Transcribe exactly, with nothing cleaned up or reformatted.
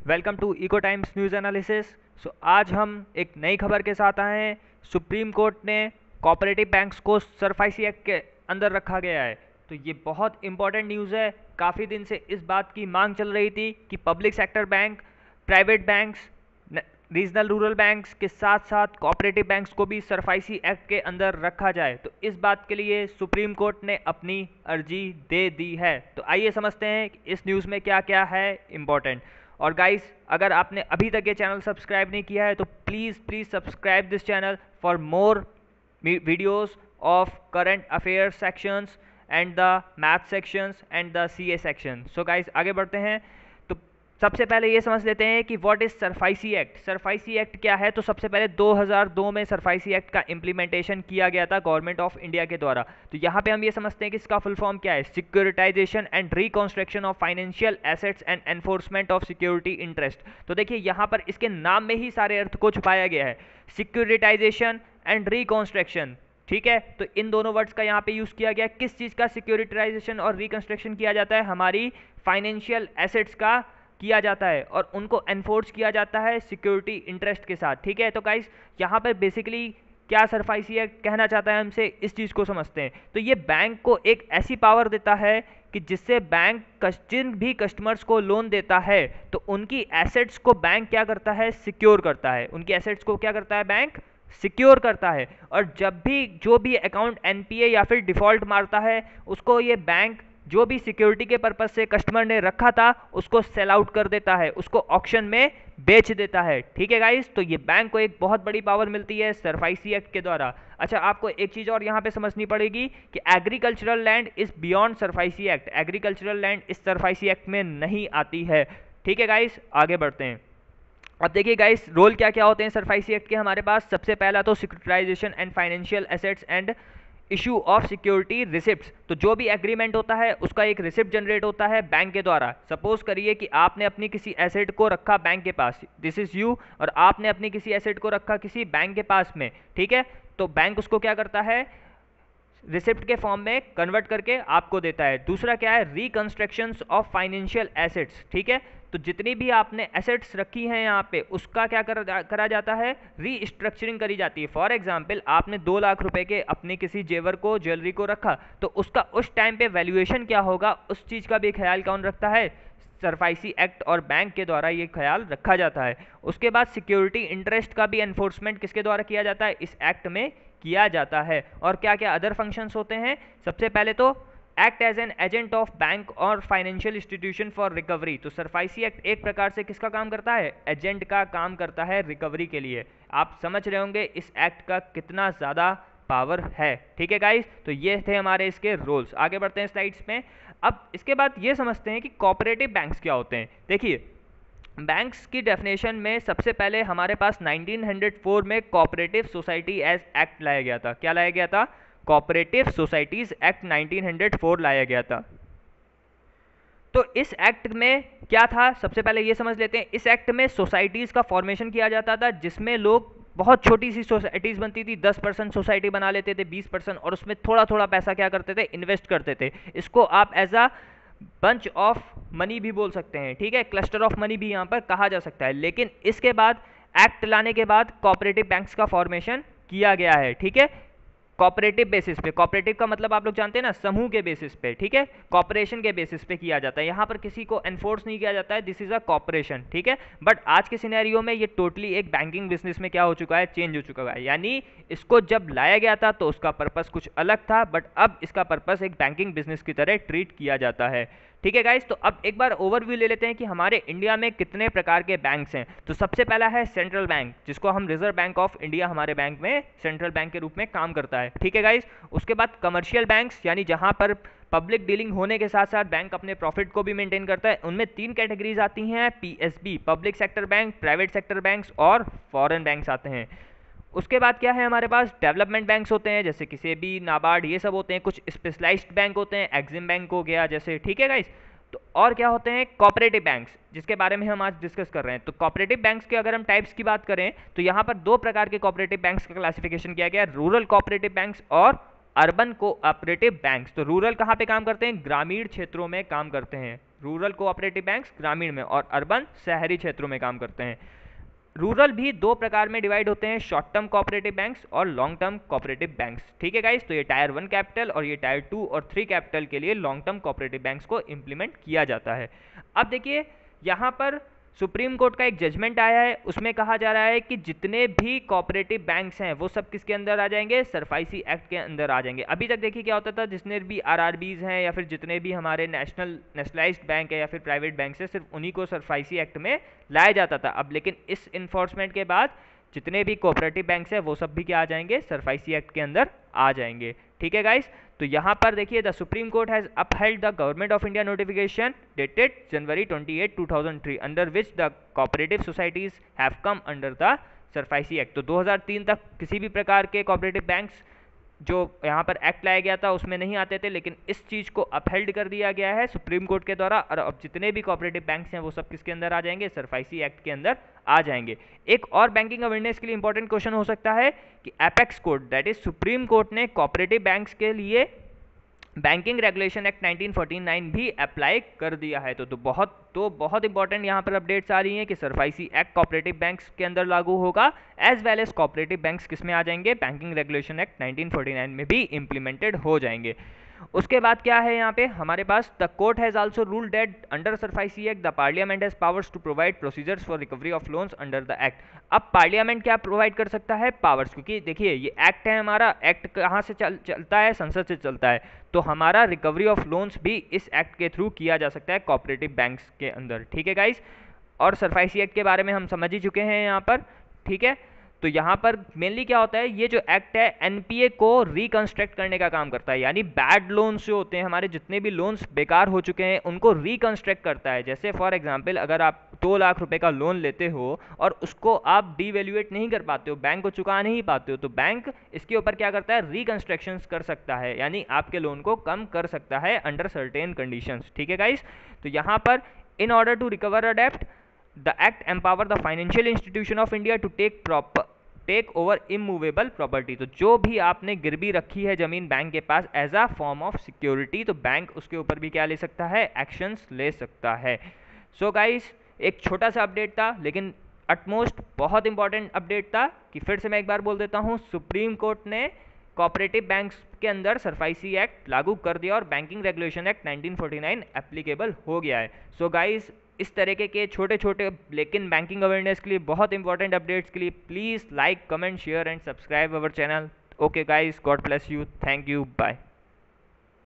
Welcome to eco times news analysis. So आज हम एक नई खबर के साथ आए हैं। सुप्रीम कोर्ट ने कोऑपरेटिव बैंक्स को सरफासी एक्ट के अंदर रखा गया है। तो ये बहुत इंपॉर्टेंट न्यूज़ है। काफ़ी दिन से इस बात की मांग चल रही थी कि public sector bank, private banks, regional rural banks के साथ साथ कोऑपरेटिव बैंक्स को भी सरफासी एक्ट के अंदर रखा जाए। तो इस बात के लिए सुप्रीम कोर्ट ने अपनी अर्जी दे दी है। तो आइए समझते हैं कि इस न्यूज़ में क्या क्या है इम्पोर्टेंट। और गाइस, अगर आपने अभी तक ये चैनल सब्सक्राइब नहीं किया है तो please please subscribe this channel for more videos of current affair sections and the math sections and the CA section. So guys, आगे बढ़ते हैं। तो सबसे पहले ये समझ लेते हैं कि what is SARFAESI act. SARFAESI act क्या है? तो सबसे पहले दो हज़ार दो में सरफासी एक्ट का इम्प्लीमेंटेशन किया गया था गवर्नमेंट ऑफ इंडिया के द्वारा। तो यहाँ पे हम ये समझते हैं कि इसका फुल फॉर्म क्या है। Securitisation and reconstruction of financial assets and enforcement of security interest. तो देखिए, यहाँ पर इसके नाम में ही सारे अर्थ को छुपाया गया है, सिक्योरिटाइजेशन एंड रिकंस्ट्रक्शन। ठीक है, तो इन दोनों वर्ड्स का यहाँ पे यूज किया गया। किस चीज का सिक्योरिटाइजेशन और रिकंस्ट्रक्शन किया जाता है? हमारी फाइनेंशियल एसेट्स का किया जाता है और उनको एनफोर्स किया जाता है सिक्योरिटी इंटरेस्ट के साथ। ठीक है, तो गाइस यहाँ पर बेसिकली क्या सरफासी एक्ट कहना चाहता है हमसे, इस चीज़ को समझते हैं। तो ये बैंक को एक ऐसी पावर देता है कि जिससे बैंक जिन भी कस्टमर्स को लोन देता है तो उनकी एसेट्स को बैंक क्या करता है? सिक्योर करता है। उनकी एसेट्स को क्या करता है? बैंक सिक्योर करता है। और जब भी जो भी अकाउंट एनपीए या फिर डिफॉल्ट मारता है, उसको ये बैंक जो भी सिक्योरिटी के पर्पज से कस्टमर ने रखा था उसको सेल आउट कर देता है, उसको ऑक्शन में बेच देता है। ठीक है गाइस, तो ये बैंक को एक बहुत बड़ी पावर मिलती है सरफासी एक्ट के द्वारा। अच्छा, आपको एक चीज और यहाँ पे समझनी पड़ेगी कि agricultural land is beyond SARFAESI act. Agricultural land इस सरफासी एक्ट में नहीं आती है। ठीक है गाइस, आगे बढ़ते हैं। अब देखिए गाइस, रोल क्या क्या होते हैं सरफासी एक्ट के हमारे पास। सबसे पहला तो securitisation and financial assets and issue of security receipts. तो जो भी एग्रीमेंट होता है उसका एक रिसिप्ट जनरेट होता है बैंक के द्वारा। सपोज करिए कि आपने अपनी किसी एसेट को रखा बैंक के पास, दिस इज यू, और आपने अपनी किसी एसेट को रखा किसी बैंक के पास में। ठीक है, तो बैंक उसको क्या करता है? रिसिप्ट के फॉर्म में कन्वर्ट करके आपको देता है। दूसरा क्या है? Reconstructions of financial assets. ठीक है, तो जितनी भी आपने एसेट्स रखी हैं यहाँ पे उसका क्या कर, करा जाता है? रीस्ट्रक्चरिंग करी जाती है। फॉर एग्जांपल, आपने दो लाख रुपए के अपने किसी जेवर को, ज्वेलरी को रखा, तो उसका उस टाइम पे वैल्यूएशन क्या होगा, उस चीज का भी ख्याल कौन रखता है? सरफासी एक्ट और बैंक के द्वारा ये ख्याल रखा जाता है। उसके बाद सिक्योरिटी इंटरेस्ट का भी एनफोर्समेंट किसके द्वारा किया जाता है? इस एक्ट में किया जाता है। और क्या क्या अदर फंक्शंस होते हैं? सबसे पहले तो act as an agent of bank और फाइनेंशियल इंस्टीट्यूशन फॉर रिकवरी। तो सरफासी एक्ट एक प्रकार से किसका काम करता है? एजेंट का काम करता है रिकवरी के लिए। आप समझ रहे होंगे इस एक्ट का कितना ज़्यादा पावर है। ठीक है गाइस, तो ये थे हमारे इसके रोल्स। आगे बढ़ते हैं स्लाइड्स में। अब इसके बाद ये समझते हैं कि कोऑपरेटिव बैंक्स क्या होते हैं। देखिए, बैंक्स की डेफिनेशन में सबसे पहले हमारे पास नाइनटीन हंड्रेड फोर में कोऑपरेटिव सोसाइटी एज एक्ट लाया गया था। क्या लाया गया था? Cooperative societies act nineteen hundred four लाया गया था। तो इस एक्ट में क्या था, सबसे पहले ये समझ लेते हैं। इस एक्ट में सोसाइटीज का फॉर्मेशन किया जाता था जिसमें लोग, बहुत छोटी सी सोसाइटीज बनती थी, दस परसेंट सोसाइटी बना लेते थे, बीस परसेंट, और उसमें थोड़ा थोड़ा पैसा क्या करते थे? इन्वेस्ट करते थे। इसको आप as a bunch of money भी बोल सकते हैं। ठीक है, क्लस्टर ऑफ मनी भी यहाँ पर कहा जा सकता है। लेकिन इसके बाद एक्ट लाने के बाद कोऑपरेटिव बैंक्स का फॉर्मेशन किया गया है। ठीक है, कॉपरेटिव बेसिस पे। कॉपरेटिव का मतलब आप लोग जानते हैं ना, समूह के बेसिस पे। ठीक है, कॉपरेशन के बेसिस पे किया जाता है। यहाँ पर किसी को एनफोर्स नहीं किया जाता है, दिस इज अ कॉपरेशन। ठीक है, बट आज के सिनेरियो में ये टोटली एक बैंकिंग बिजनेस में क्या हो चुका है? चेंज हो चुका है। यानी इसको जब लाया गया था तो उसका पर्पस कुछ अलग था, बट अब इसका पर्पस एक बैंकिंग बिजनेस की तरह ट्रीट किया जाता है। ठीक है गाइस, तो अब एक बार ओवरव्यू ले लेते हैं कि हमारे इंडिया में कितने प्रकार के बैंक्स हैं। तो सबसे पहला है सेंट्रल बैंक, जिसको हम रिजर्व बैंक ऑफ इंडिया हमारे बैंक में सेंट्रल बैंक के रूप में काम करता है। ठीक है गाइस, उसके बाद कमर्शियल बैंक्स, यानी जहां पर पब्लिक डीलिंग होने के साथ साथ बैंक अपने प्रॉफिट को भी मेंटेन करता है। उनमें तीन कैटेगरीज आती हैं, PSB, public sector bank, private sector banks और फॉरेन बैंक्स आते हैं। उसके बाद क्या है हमारे पास? डेवलपमेंट बैंक्स होते हैं, जैसे कि सेबी, नाबार्ड, ये सब होते हैं। कुछ स्पेशलाइज्ड बैंक होते हैं, एक्सिम बैंक हो गया जैसे। ठीक है गाइस, तो और क्या होते हैं? कोऑपरेटिव बैंक्स, जिसके बारे में हम आज डिस्कस कर रहे हैं। तो कोऑपरेटिव बैंक्स के अगर हम टाइप्स की बात करें तो यहाँ पर दो प्रकार के कोऑपरेटिव बैंक्स का क्लासिफिकेशन किया गया है, रूरल कोऑपरेटिव बैंक्स और अर्बन कोऑपरेटिव बैंक्स। तो रूरल कहाँ पे काम करते हैं? ग्रामीण क्षेत्रों में काम करते हैं। रूरल कोऑपरेटिव बैंक्स ग्रामीण में, और अर्बन शहरी क्षेत्रों में काम करते हैं। रूरल भी दो प्रकार में डिवाइड होते हैं, शॉर्ट टर्म कोऑपरेटिव बैंक्स और लॉन्ग टर्म कोऑपरेटिव बैंक्स। ठीक है गाइस, तो ये टायर वन कैपिटल और ये टायर टू और थ्री कैपिटल के लिए लॉन्ग टर्म कोऑपरेटिव बैंक्स को इंप्लीमेंट किया जाता है। अब देखिए यहाँ पर सुप्रीम कोर्ट का एक जजमेंट आया है, उसमें कहा जा रहा है कि जितने भी कोऑपरेटिव बैंक्स हैं वो सब किसके अंदर आ जाएंगे, सरफाइसी एक्ट के अंदर आ जाएंगे। अभी तक देखिए क्या होता था, जितने भी आरआरबीज हैं या फिर जितने भी हमारे नेशनल नेशनलाइज्ड बैंक है या फिर प्राइवेट बैंक है, सिर्फ उन्हीं को सरफाइसी एक्ट में लाया जाता था। अब लेकिन इस इन्फोर्समेंट के बाद जितने भी कोऑपरेटिव बैंक्स हैं वो सब भी क्या आ जाएंगे, सरफाइसी एक्ट के अंदर आ जाएंगे। ठीक है गाइस, तो यहाँ पर देखिए the supreme court has upheld the government of India notification dated January twenty eight two thousand three under which the cooperative societies have come under the SARFAESI act. तो दो हज़ार तीन तक किसी भी प्रकार के कोऑपरेटिव बैंक्स जो यहाँ पर एक्ट लाया गया था उसमें नहीं आते थे, लेकिन इस चीज़ को अपहेल्ड कर दिया गया है सुप्रीम कोर्ट के द्वारा, और अब जितने भी कोऑपरेटिव बैंक्स हैं वो सब किसके अंदर आ जाएंगे, सरफाइसी एक्ट के अंदर आ जाएंगे। एक और बैंकिंग अवेयरनेस के लिए इंपॉर्टेंट क्वेश्चन हो सकता है कि apex court that is supreme court ने कोऑपरेटिव बैंक्स के लिए banking regulation act nineteen forty nine भी अप्लाई कर दिया है। तो, तो बहुत तो बहुत इंपॉर्टेंट यहाँ पर अपडेट्स आ रही हैं कि सरफाइसी एक्ट कोऑपरेटिव बैंक्स के अंदर लागू होगा, as well as cooperative banks किस में आ जाएंगे, banking regulation act nineteen forty nine में भी इंप्लीमेंटेड हो जाएंगे। उसके बाद क्या है यहाँ पे हमारे पास, the court has also ruled that under SARFAESI act the parliament has powers to provide procedures for recovery of loans under the act. अब पार्लियामेंट क्या प्रोवाइड कर सकता है, पावर्स, क्योंकि देखिए ये एक्ट है हमारा, एक्ट कहाँ से चल, चलता है, संसद से चलता है, तो हमारा रिकवरी ऑफ लोन्स भी इस एक्ट के थ्रू किया जा सकता है कोऑपरेटिव बैंक्स के अंदर। ठीक है गाइस, और सरफाइसी एक्ट के बारे में हम समझ ही चुके हैं यहाँ पर। ठीक है, तो यहाँ पर मेनली क्या होता है, ये जो एक्ट है एनपीए को रिकंस्ट्रक्ट करने का काम करता है, यानी बैड लोन्स जो होते हैं हमारे, जितने भी लोन्स बेकार हो चुके हैं उनको रिकंस्ट्रक्ट करता है। जैसे फॉर एग्जांपल अगर आप दो लाख रुपए का लोन लेते हो और उसको आप डीवैल्यूएट नहीं कर पाते हो, बैंक को चुका नहीं पाते हो, तो बैंक इसके ऊपर क्या करता है, रिकंस्ट्रक्शन कर सकता है, यानी आपके लोन को कम कर सकता है अंडर सर्टेन कंडीशंस। ठीक है गाइस, तो यहाँ पर in order to recover a डेब्ट the act empower the financial institution of India to take proper take over immovable property. तो जो भी आपने गिरवी रखी है जमीन बैंक के पास as a form of security, तो बैंक उसके ऊपर भी क्या ले सकता है, एक्शंस ले सकता है। सो so गाइस, एक छोटा सा अपडेट था लेकिन अटमोस्ट बहुत इंपॉर्टेंट अपडेट था कि फिर से मैं एक बार बोल देता हूँ, सुप्रीम कोर्ट ने कोऑपरेटिव बैंक्स के अंदर सरफाइसी एक्ट लागू कर दिया और banking regulation act nineteen forty nine applicable हो गया है। सो so गाइस, इस तरीके के छोटे छोटे लेकिन बैंकिंग अवेयरनेस के लिए बहुत इंपॉर्टेंट अपडेट्स के लिए please like, comment, share and subscribe our channel. Okay guys, God bless you, thank you, bye.